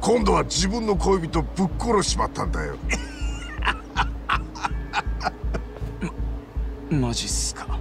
今度は自分の恋人ぶっ殺しちまったんだよ。 マジっすか。